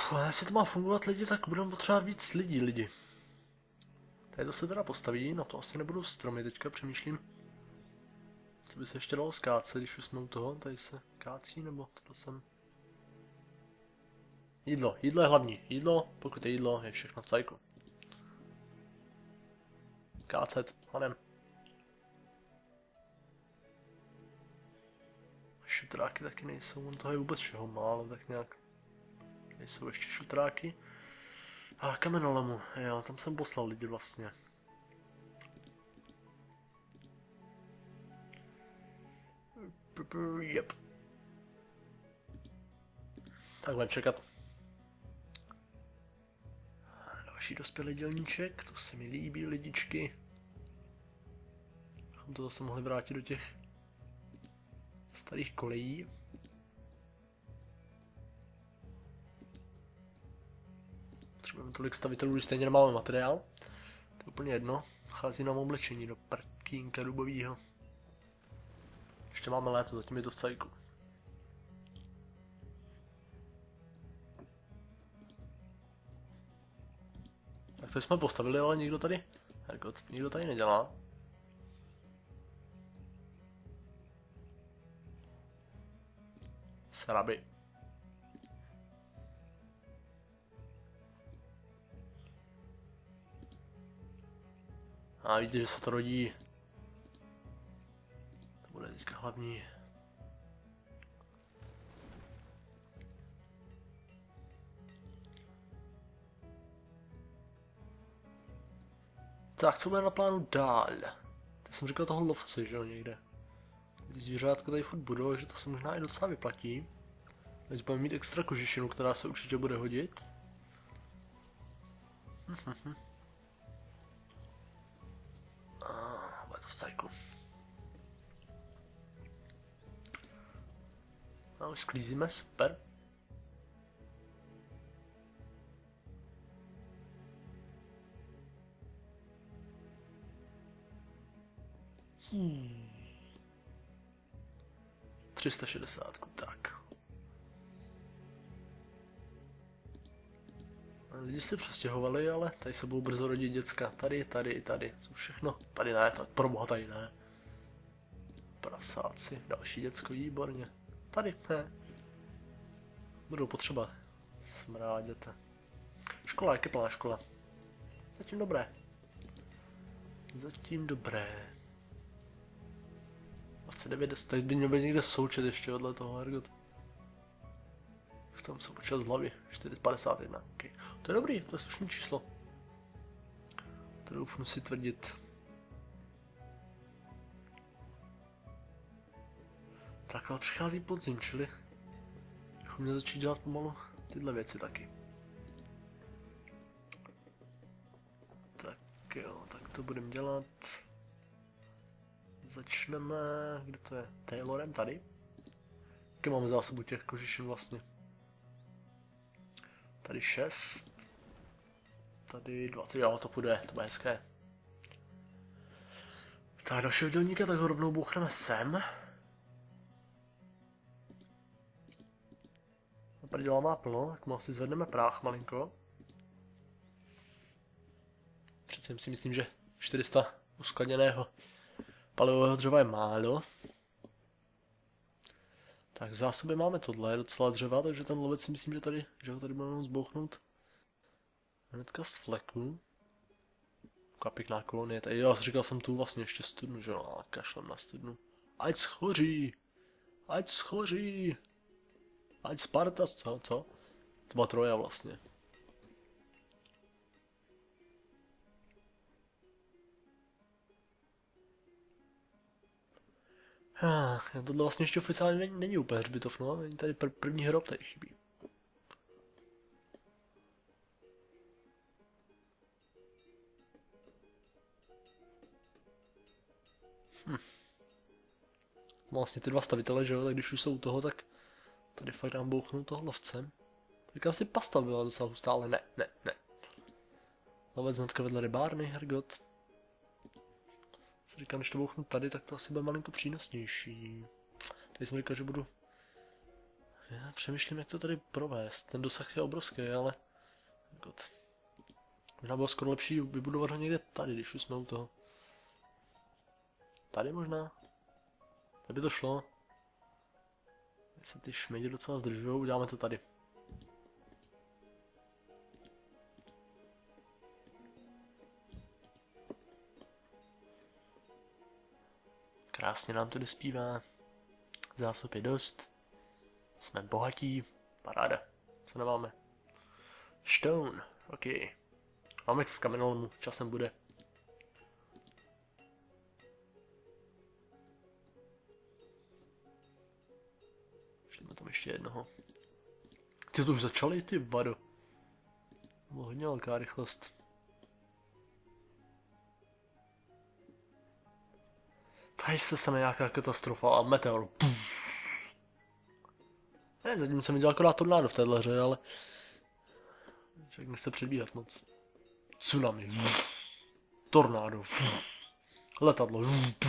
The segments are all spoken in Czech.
A jestli to má fungovat lidi, tak budeme potřebovat víc lidi. Tady to se teda postaví, na to asi nebudou stromy, teďka přemýšlím. Co by se ještě dalo skácet, když už jsme u toho, tady se kácí, nebo to jsem... Jídlo je hlavní, pokud je jídlo, je všechno v cajku. Kácet, hanem. Šutráky taky nejsou, on toho je vůbec všeho málo, tak nějak. Tady jsou ještě šutráky. A kamenolomu, jo, tam jsem poslal lidi vlastně. Yep. Tak budeme čekat. Další dospělý dělníček, to se mi líbí, lidičky. Abychom to zase mohli vrátit do těch starých kolejí. Potřebujeme tolik stavitelů, když stejně nemáme materiál. To je úplně jedno. Chází nám oblečení do prkínka dubovýho. Ještě máme léto, zatím je to v cajku. Tak to jsme postavili, ale nikdo tady... Hergot, nikdo tady nedělá. Sraby. A víte, že se to rodí. To bude teďka hlavní. Tak, co bude na plánu dál? Tak jsem říkal toho lovce, že jo, někde. Ty zvířátka tady furt budou, že to se možná i docela vyplatí. Teď budeme mít extra kožešinu, která se určitě bude hodit. Bude to v cajku. A už sklízíme, super. Hmm. 360, tak. Lidi se přestěhovali, ale tady se budou brzo rodit děcka. Tady, tady i tady. Co všechno? Tady ne, tak proboha tady ne. Prasáci, další děcko, výborně. Tady ne. Budou potřeba smráděte. Škola, jak je plná škola? Zatím dobré. Zatím dobré. 29, tady by měl být někde součet ještě vedle toho, Hergot. Chcem se počítat z hlavy, 451, okay. To je dobrý, to je slušné číslo. To doufnu si tvrdit. Tak ale přichází podzim, čili bychom měli začít dělat pomalu tyhle věci taky. Tak jo, tak to budeme dělat. Začneme, kde to je? Taylorem tady. Jaké máme zásobu těch kožešin vlastně? Tady 6. Tady 20, jo, to půjde, to bude hezké. Tak dalšího dělníka, tak ho rovnou bouchneme sem. Naprděla má plno, tak mu asi zvedneme práh malinko. Přece si myslím, že 400 uskladněného palivového dřeva je málo. Tak v zásobě máme tohle, docela dřeva, takže ten lovec si myslím, že ho tady budeme zbouchnout hnedka z fleku. Taková pěkná kolonie, tady jo, říkal jsem tu vlastně ještě studnu, že jo, kašlem na studnu. Ať schoří! Ať schoří! Ať Sparta, co? To byla Troja vlastně. Tohle vlastně ještě oficiálně není úplně hřbitov, no, není tady první hrob, tady chybí. Vlastně ty dva stavitele, že jo, tak když už jsou u toho, tak tady fakt dám bouchnout toho lovce. Říkám si, pasta byla docela hustá, ale ne. Lovec hnedka vedle rybárny, Hergot. Říkám, když to bouchnu tady, tak to asi bude malinko přínosnější. Tady jsem říkal, že budu Já přemýšlím, jak to tady provést. Ten dosah je obrovský, ale... God. Možná bylo skoro lepší vybudovat ho někde tady, když už jsme u toho. Tady možná? Tady by to šlo. Tady se ty šmejdi docela zdržují, uděláme to tady. Krásně nám to dospívá. Zásob je dost. Jsme bohatí. Paráda. Co nemáme? Stone. OK. Máme v kamenolomu. Časem bude. Šlíme tam ještě jednoho. Ty to už začali, ty vado. Bylo hodně velká rychlost. Tady se stane nějaká katastrofa a meteor. Ne, zatím jsem viděl akorát tornádo v téhle hře, ale... Člověk nechce předbíhat moc. Tsunami. Tornádo. Letadlo.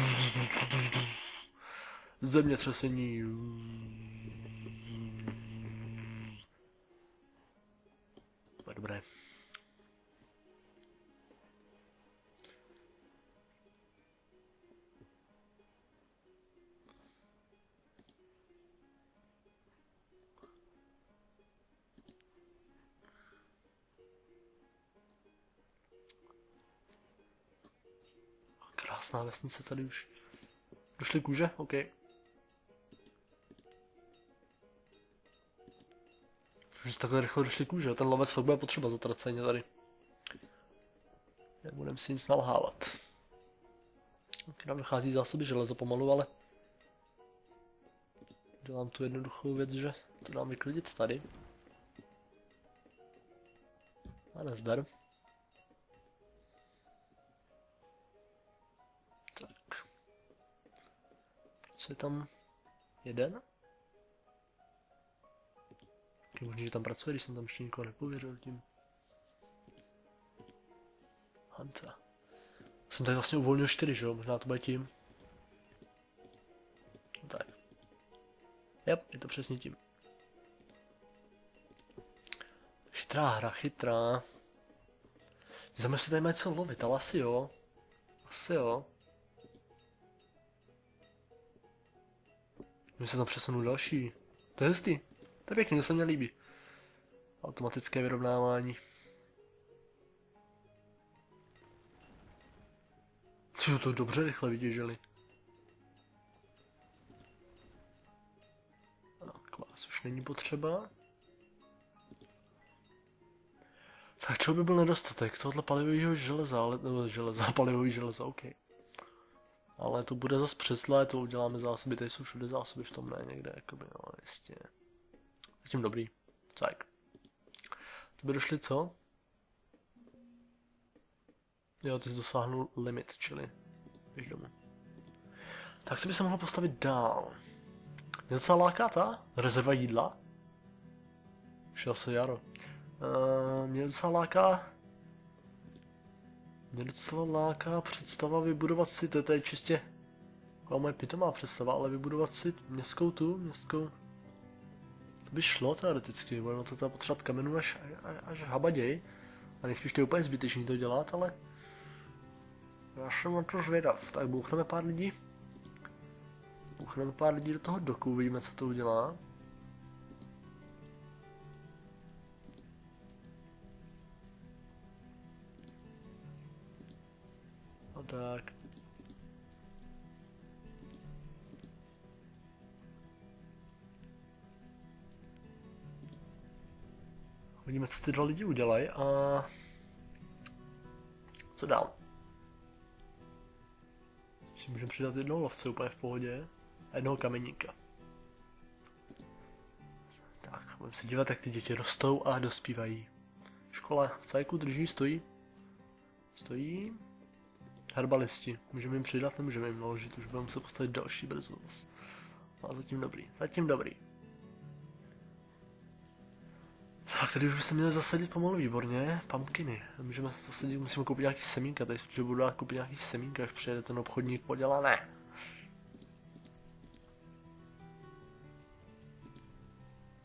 Zemětřesení. Dobré. Krásná vesnice tady už. Došli kůže? OK. Už takhle rychle došli kůže, ten lovec fakt bude potřeba zatraceně tady. Nebudem si nic nalhávat. K nám dochází zásoby železa pomalu, ale... Dělám tu jednoduchou věc, že to dám vyklidit tady. A nezdar. Tak. Co je tam? Jeden? Je možný, že tam pracuje, když jsem tam ještě nikoho nepověřil tím. Hanta. Jsem tady vlastně uvolnil 4, že jo? Možná to bude tím. Tak. Jep, je to přesně tím. Chytrá hra, chytrá. Vzeme si tady mají co lovit, ale asi jo. Asi jo. Můžu se tam přesunout další. To je hustý. To je pěkný, to se mně líbí. Automatické vyrovnávání. Ty to dobře rychle vytěžili. Tak vás už není potřeba. Tak čeho by byl nedostatek? Tohle palivového železa, ale palivový železa, OK. Ale to bude zase přes léto, uděláme zásoby, tady jsou všude zásoby v tom, ne někde, jakoby, no, jistě. Zatím dobrý, cajk. To by došli co? Jo, ty jsi dosáhnul limit, čili běž domů. Tak si by se mohl postavit dál. Mě docela láká ta rezerva jídla. Šel se jaro. Mě docela láká představa vybudovat si, to je čistě taková moje pitomá představa, ale vybudovat si městskou. To by šlo teoreticky, ono to tam potřebovat kamenů až habaděj. A nejspíš to je úplně zbytečný to dělat, ale já jsem na to zvědav. Tak bouchneme pár lidí. Bouchneme pár lidí do toho doku, uvidíme, co to udělá. No tak. Uvidíme, co ty dva lidi udělají a... Co dál? Si můžeme přidat jednoho lovce úplně v pohodě a jednoho kameníka. Tak, budeme se dívat, jak ty děti rostou a dospívají. Škola v cajku drží, stojí. Stojí. Herbalisti. Můžeme jim přidat, nemůžeme jim naložit, už budeme se postavit další brzo. A zatím dobrý, zatím dobrý. Tak tady už byste měli zasadit pomalu výborně, pumpkiny. Můžeme zasadit, musíme koupit nějaký semínka, tady že budu dát koupit nějaký semínka, až přijede ten obchodník podělané.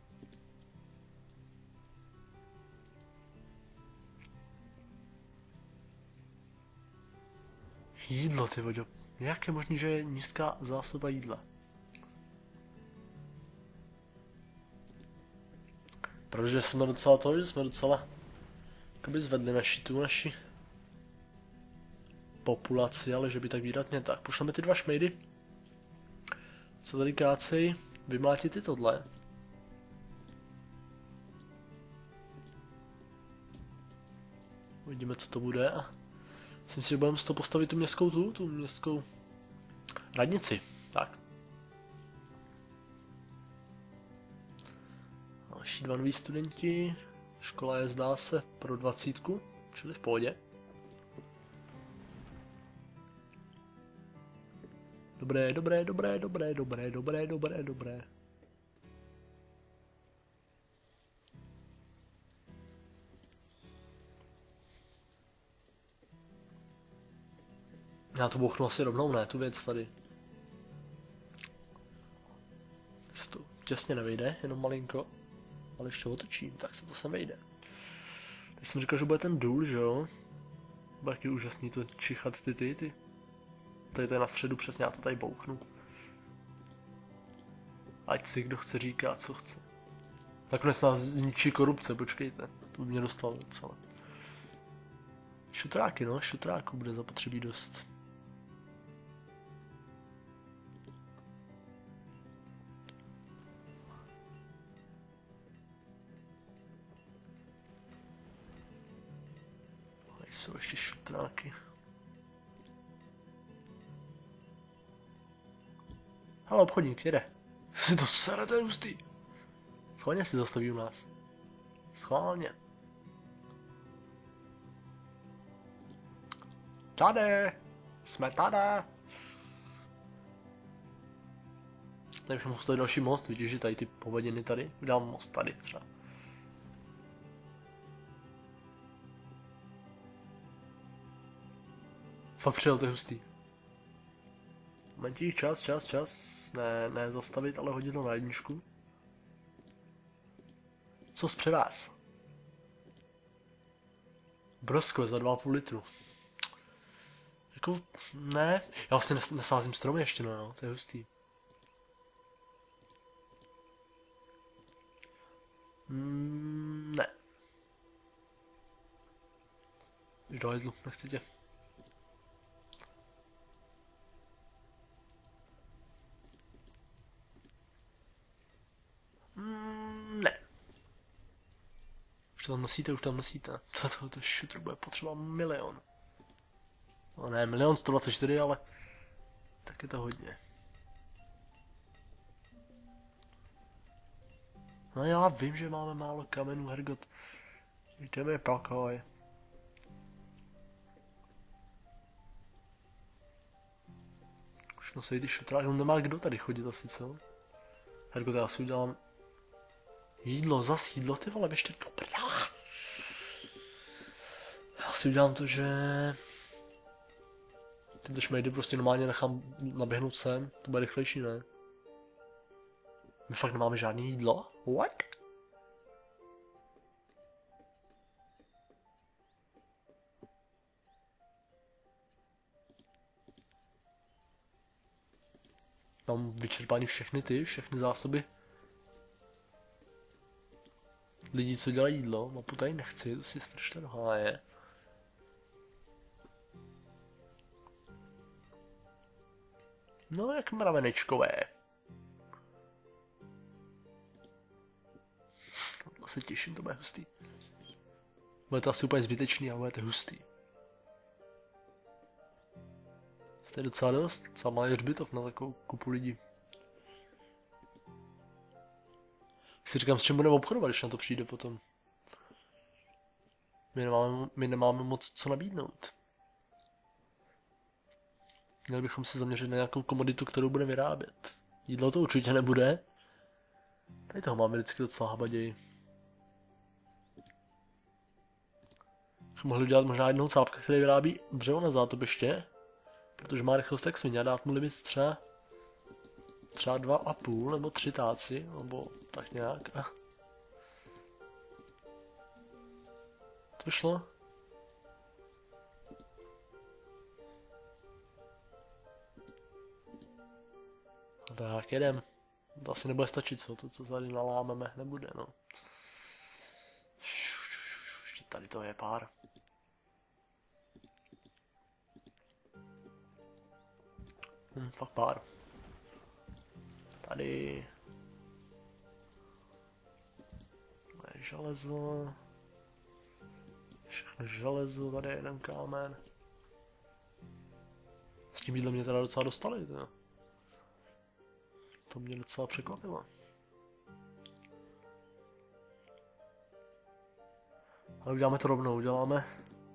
Jídlo, ty voďo. Jak je možný, že je nízká zásoba jídla? Protože jsme docela to, že jsme docela jakoby zvedli naši populaci, ale že by tak výrazně tak. Pošleme ty dva šmejdy. Co tady kácej? Vymlátit ty tohle. Uvidíme, co to bude. A myslím si, že budeme z toho postavit tu městskou radnici. Tak. Další dva noví studenti. Škola je, zdá se, pro 20, čili v pohodě. Dobré. Já to bouchnu asi rovnou, ne, tu věc tady. Se to těsně nevejde, jenom malinko. Ale ještě otočím, tak se to sem vejde. Teď jsem říkal, že bude ten důl, že jo? Bude taky úžasný to čichat ty. Tady to je na středu, přesně já to tady bouchnu. Ať si kdo chce říká, co chce. Nakonec nás zničí korupce, počkejte. To by mě dostalo docela. Šutráky, no, šutráků bude zapotřebí dost. Tady jsou ještě šutráky. Hele, obchodník, jede. Si to sere, to je hustý. Schválně si zastaví u nás. Schválně. Tady. Jsme tady. Tady bychom postavit další most, vidíš, že tady ty povodiny tady. Udělám most tady třeba. Fakt přijel, to je hustý. Momentík, čas. Ne zastavit, ale hodit to na jedničku. Co zpře vás? Broskve za 2,5 litru. Jako, ne. Já vlastně nesázím stromy ještě, no jo, to je hustý. Ne. Jď do hajzlu, nechci tě. Ne. Už tam nosíte. To šutr bude potřeba 1 milion. No ne, 1 124 000, ale tak je to hodně. No já vím, že máme málo kamenů, hergot. Jdeme pokoj. Už nosej ty šutráky, on nemá kdo tady chodit asi, co? Hergot, já si udělám jídlo, zas jídlo, ty vole, běžte do prdela. Já si udělám to, že tyto šmejdy prostě normálně nechám naběhnout sem, to bude rychlejší, ne? My fakt nemáme žádné jídlo? What? Mám vyčerpány všechny zásoby. Lidi, co dělají jídlo, mapu tady nechci, to si strašně do háje. No, jak mravenečkové. Tohle se těším, to bude hustý. Bude to asi úplně zbytečný, ale bude to hustý. Jste docela dost, docela malý hřbitov na takovou kupu lidí. Si říkám, s čím budeme obchodovat, když na to přijde potom. My nemáme moc co nabídnout. Měli bychom se zaměřit na nějakou komoditu, kterou budeme vyrábět. Jídlo to určitě nebude. Tady toho máme vždycky docela habaději. Mohli udělat možná jednou cápka, který vyrábí dřevo na zátopiště. Protože má rychlost jak svině a dát mu limit třeba 2,5 nebo 3 táci, nebo tak nějak. To šlo? Tak jedem. To asi nebude stačit, co? To, co tady nalámeme, nebude, no. Ještě tady to je pár. Fakt pár. Tady. To je železo. Všechno železo, tady je jeden kámen. S tím jídlem mě teda docela dostali, to. To mě docela překvapilo. Ale uděláme to rovnou, uděláme.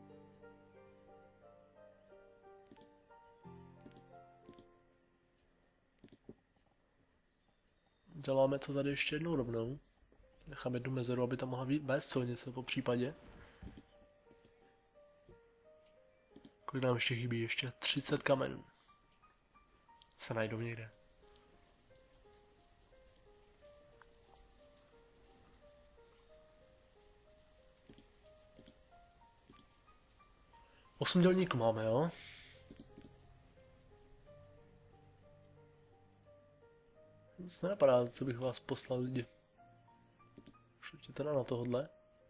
Děláme to tady ještě jednou rovnou. Necháme jednu mezeru, aby tam mohla vést silnice po případě. Kolik nám ještě chybí? Ještě 30 kamenů. Se najdou někde. Osm dělníků máme, jo? Nic nenapadá, co bych vás poslal lidi. Šli teda na tohodle.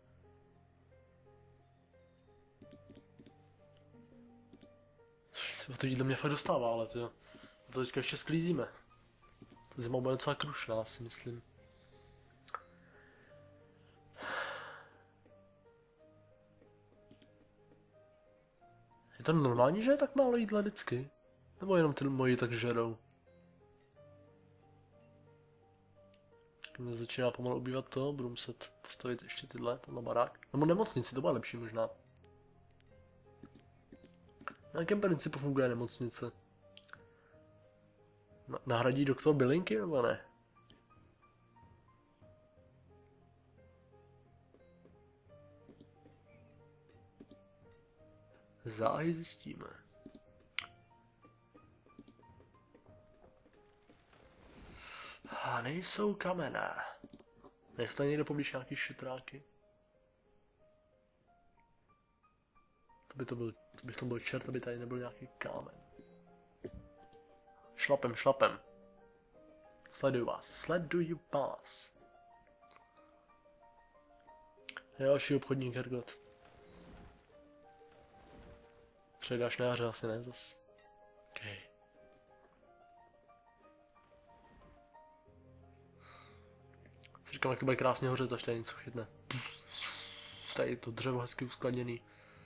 To jídlo mě fakt dostává, ale to teďka ještě sklízíme. Ta zima bude docela krušná, si myslím. Je to normální, že je tak málo jídla vždycky? Nebo jenom ty moji tak žerou? Mě začíná pomalu ubývat to, budu muset postavit ještě tenhle barák. Nebo nemocnici, to bude lepší možná. Na jakém principu funguje nemocnice? Nahradí doktor bylinky nebo ne? Záhy zjistíme. A nejsou kamenné. Nejsou tady někde poblíž nějaký šutráky? To by to byl čert, aby tady nebyl nějaký kámen. Šlapem. Sleduju vás. Je další obchodník, Hergot. Předáš na jaře, asi ne, zas. Okay. Si říkám, jak to bude krásně hořet, až tady něco chytne. Tady je to dřevo hezky uskladněný.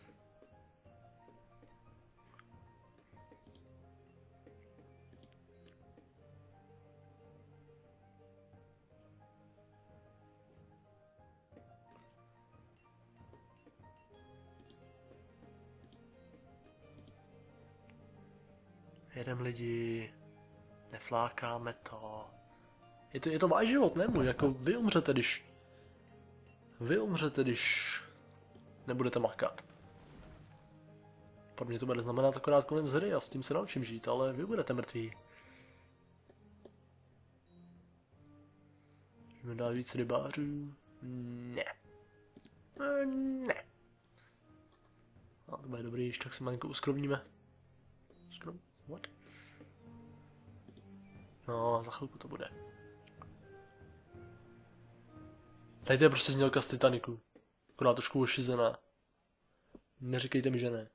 Jedem lidi, neflákáme to. Je to váš život, ne můj, jako vy umřete, když nebudete makat. Pro mě to bude znamenat akorát konec hry a s tím se naučím žít, ale vy budete mrtví. Můžeme dát víc rybářů? Ne. Ne. No, to bude dobrý, tak se malinko uskromníme. What? No, za chvilku to bude. Tady to je prostě znělka z Titaniku. Akorát trošku ošizená. Neříkejte mi, že ne.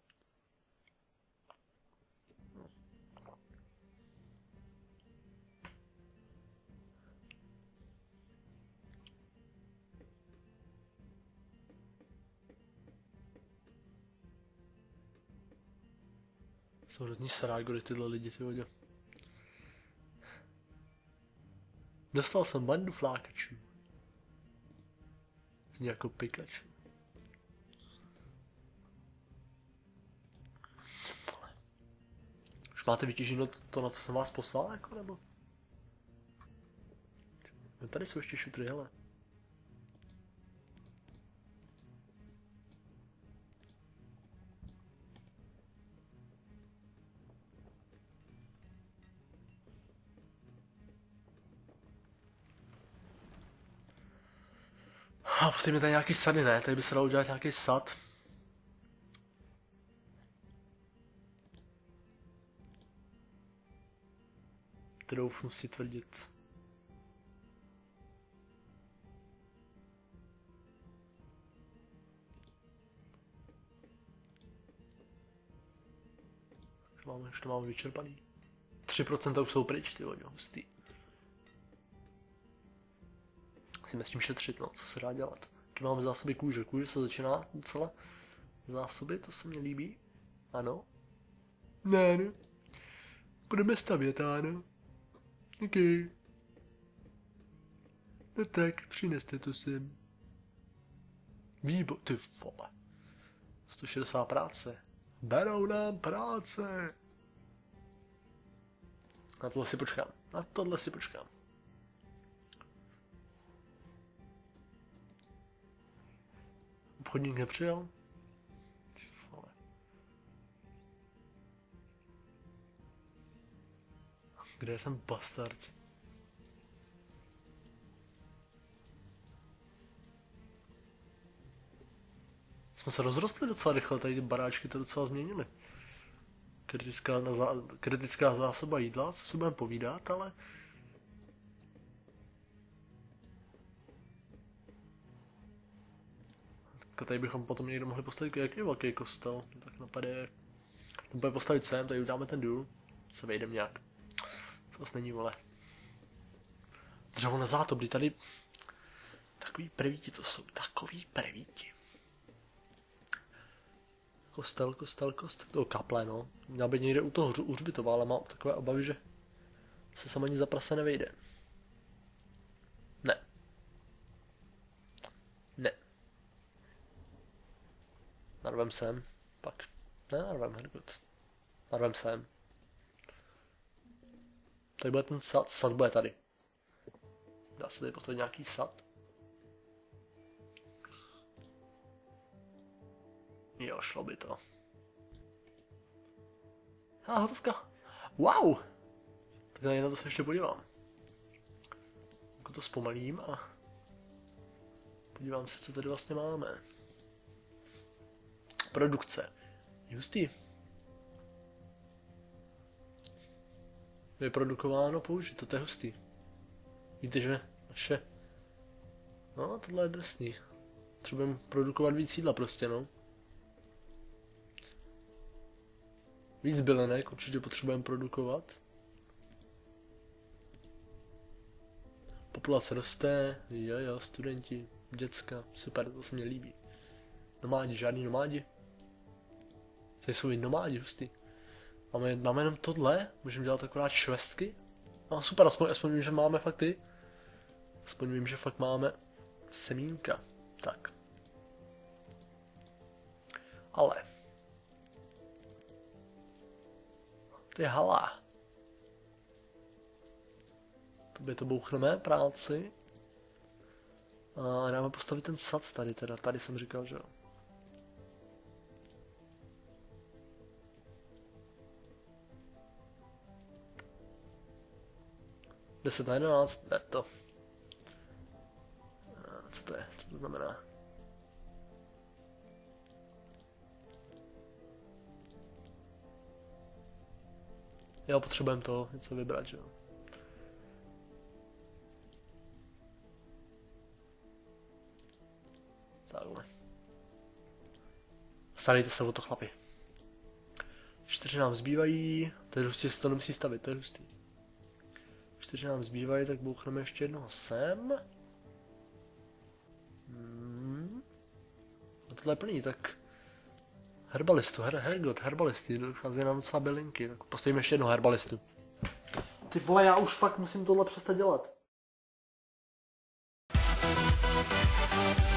Jsou hrozný srágory tyhle lidi, ty hodě. Dostal jsem bandu flákačů. Zní jako Pikachu. Už máte vytěženo to, na co jsem vás poslal, jako, nebo? No, tady jsou ještě šutry, hele. A postavíme tady nějaký sady, ne? Tady by se dalo udělat nějaký sad. Troufnu si tvrdit. Už to máme vyčerpaný. 3% už jsou pryč, ty vodě, hustý. Musíme s tím šetřit, no, co se dá dělat. Taky máme zásoby kůže. Kůže se začíná docela. Zásoby, to se mně líbí. Ano. Ne, ne. Budeme stavět, ano. OK. No tak, přineste to sem. Ty vole. 160 práce. Berou nám práce. Na tohle si počkám. Na tohle si počkám. Obchodník nepřijel? Kde je ten bastard? Jsme se rozrostli docela rychle, tady ty baráčky to docela změnily. Kritická zásoba jídla, co si budeme povídat, ale... Tady bychom potom někdo mohli postavit jaký velký kostel, tak napadne. Můžeme postavit sem, tady uděláme ten důl, se vejdeme nějak. To vlastně není, vole. Dřevo na zátob, tady... Takový prevíti to jsou, takový prevíti. Kostel, to kaple, no. Měl být někde u toho hřbitova, ale mám takové obavy, že se sem ani za prase nevejde. Ne. Ne. Narvem sem, pak. Ne, narvem, hergot. Narvem sem. Tady bude ten sad bude tady. Dá se tady postavit nějaký sad? Jo, šlo by to. Hotovka. Wow! Tak na to se ještě podívám. Jako to zpomalím a podívám se, co tady vlastně máme. Produkce. Hustý. Vyprodukováno, použito, to je hustý. Víte, že naše... No, tohle je drsný. Potřebujeme produkovat víc jídla prostě, no. Víc bylinek určitě potřebujeme produkovat. Populace roste, jo, studenti, děcka, super, to se mně líbí. Nomádi, žádný nomádi. Tady jsou i nomádi, hustý. Máme jenom tohle, můžeme dělat akorát švestky. No super, aspoň vím, že máme fakt ty. Aspoň vím, že fakt máme semínka. Tak. Ale. To je hala. Tobě to bouchneme, práci. A dáme postavit ten sad tady teda. Tady jsem říkal, že jo. Deset na 11, ne to. Co to je? Co to znamená? Jo, potřebujeme to něco vybrat, že jo. Takhle. Starejte se o to, chlapi. 4 nám zbývají. To je hustý, se to nemusí stavit, to je hustý. 4 nám zbývají, tak bouchneme ještě jednoho sem. A tohle je plný, tak... Herbalistu, herbalisty, dochází nám docela bylinky, tak postavíme ještě jednoho herbalistu. Ty vole, já už fakt musím tohle přestat dělat.